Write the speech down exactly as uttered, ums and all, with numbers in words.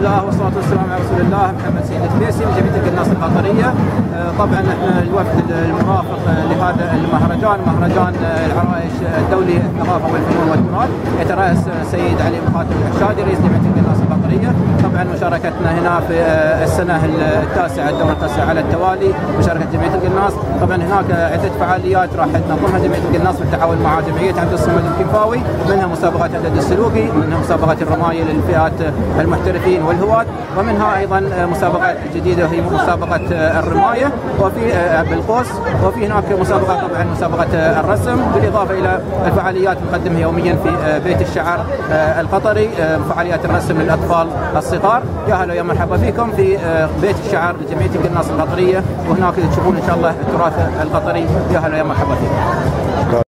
الله والصلاة والسلام على رسول الله محمد سيد التبيسي من جمعية القناص القطرية. طبعا احنا الوفد المرافق لهذا المهرجان، مهرجان العرائش الدولي الثقافة والفنون والتراث، يترأس سيد علي مخاطب الحشادي رئيس جمعية القناص القطرية. طبعا مشاركتنا هنا في السنة التاسعة، الدورة التاسعة على التوالي، مشاركة جمعية القناص. طبعا هناك عدة فعاليات راح تنظمها جمعية القناص بالتعاون مع جمعية عبد الصمد الكنفاوي، منها مسابقات العدد السلوكي، منها مسابقات الرماية للفئات المحترفين والهواة، ومنها ايضا مسابقات جديدة هي مسابقة الرماية وفي بالقوس، وفي هناك مسابقات طبعا مسابقة الرسم، بالاضافة الى الفعاليات نقدمها يوميا في بيت الشعر القطري، فعاليات الرسم للاطفال الصغار. يا هلا يا مرحبا فيكم في بيت الشعر لجمعية القناص القطرية، وهناك تشوفون ان شاء الله التراث القطري. يا هلا يا مرحبا فيكم.